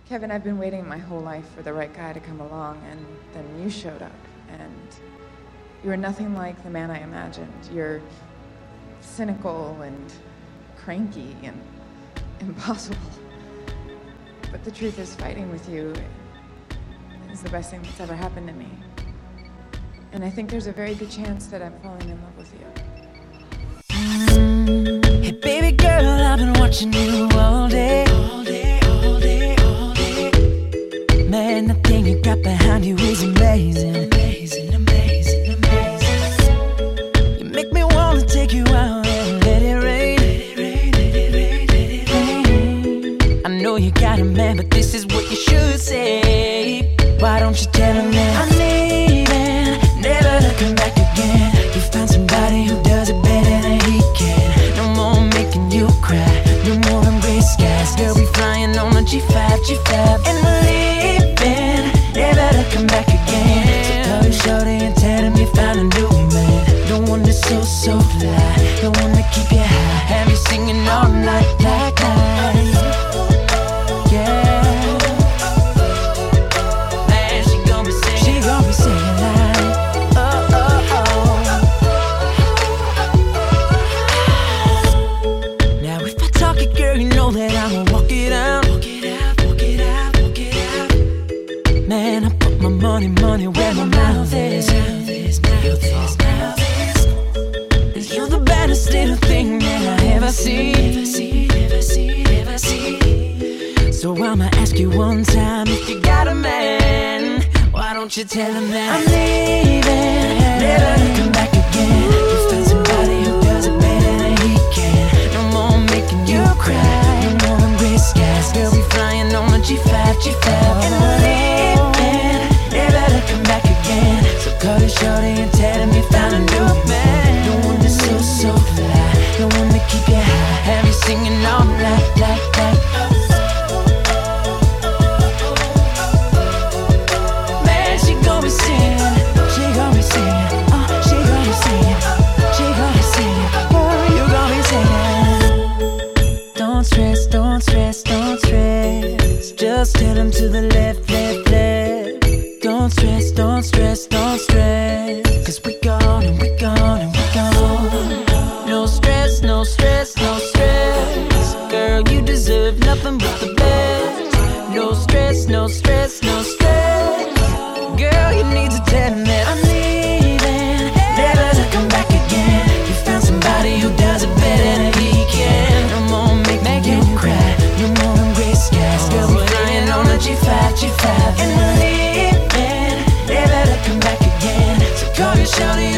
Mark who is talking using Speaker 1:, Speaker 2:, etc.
Speaker 1: Kevin, I've been waiting my whole life for the right guy to come along, and then you showed up, and you were nothing like the man I imagined. You're cynical and cranky and impossible. But the truth is, fighting with you is the best thing that's ever happened to me. And I think there's a very good chance that I'm falling in love with you.
Speaker 2: Hey baby girl, I've been watching you all day. Man, the thing you got behind you is amazing. You make me wanna take you out and let it rain. I know you got a man, but this is what you should say. Why don't you tell him that I'm leaving, never to come back again. You find somebody who does it better than he can. No more making you cry, no more than gray skies. Girl, we flying on a G5, and we're leaving, never to come back again. So call you shorty and tell him you found a new man. The one that's so fly, the one that keep you high, have you singing all night like that. Money where my mouth is. And you're the baddest little thing that I ever see. So I'ma ask you one time, if you got a man, why don't you tell him that I'm leaving, never to come back again. You find somebody who does it better than he can. No more making you cry, no more than gray skies. Girl, we flying on a G5, and we're leaving, never to come back again. So call you shorty and tell him you found a new man. The one that's so fly, the one that keep you high, have you singing all night like that. Man, she gon' be singing, she gon' be singing, she gon' be singing, she gon' be singing, you gon' be singing. Don't stress, don't stress, don't stress. Just tell him to the left. Don't stress, don't stress, don't stress. Cause we gone and we gone and we gone. No stress, no stress, no stress. Girl, you deserve nothing but the best. No stress, no stress, no stress. Girl, you need to tell him that I'm leaving, never to come back again. You found somebody who does it better than he can. No more make you cry, no more than gray skies. Girl, we're flying on a G5, and we're leaving, never to come back again. So call your shorty